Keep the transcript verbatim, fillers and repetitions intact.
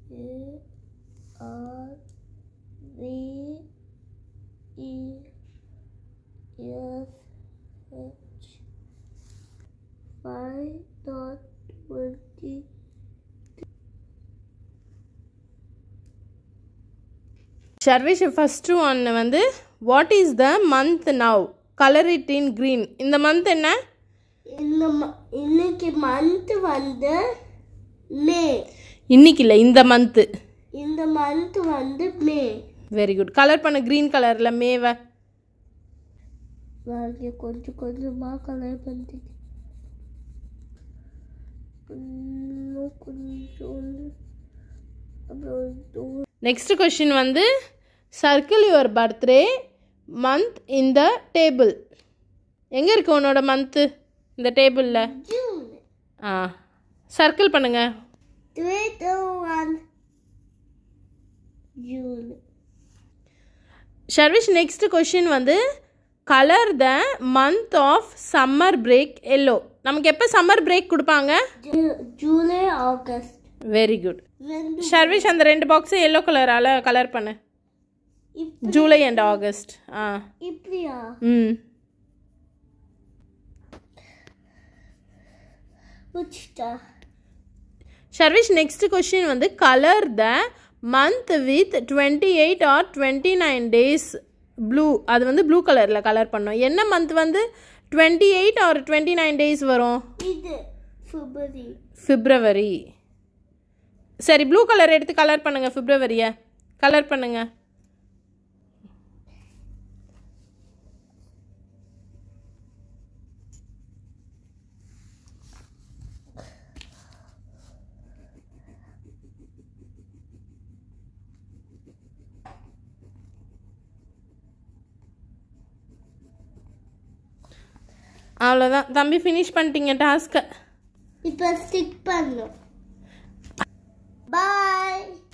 R V E S H five dot twenty. Sharvesh, first one வந்து what is the month now? Color it in green. இந்த month என்ன? இந்த இன்னைக்கு month வந்து மே. இன்னைக்கு இல்ல இந்த month. இந்த month வந்து மே. Very good. கலர் பண்ண green கலர்ல மேவ. வாங்க கொஞ்சம் கொஞ்சமா கலர் பண்ணிட்டேன். Next question வந்து circle your birthday month in the table. எங்க இருக்கு உன்னோட month இந்த டேபிள்ல? ஜூன். ஆ சர்க்கிள் பண்ணுங்க. three two one June. Sharvesh, next question வந்து color the month of summer break yellow. நமக்கு எப்ப சம்மர் பிரேக் கொடுப்பாங்க? July August. Very good. Sharvesh, அந்த ரெண்டு பாக்ஸ் yellow கலரால கலர் பண்ணு. July and August. ஆ இப்படியா? ம் புடிச்சா. Sharvesh, next question வந்து color the month with twenty-eight or twenty-nine days blue. அது வந்து ப்ளூ கலர்ல கலர் பண்ணோம். என்ன மந்த் வந்து twenty-eight or twenty-nine days வரும்? இது பிப்ரவரி. பிப்ரவரி. சரி, ப்ளூ கலர் எடுத்து கலர் பண்ணுங்க. பிப்ரவரிய கலர் பண்ணுங்க. அவ்வளோதான் தம்பி, ஃபினிஷ் பண்ணிட்டீங்க டாஸ்க்கை. இப்போ ஸ்டிக் பண்ணணும். பாய்.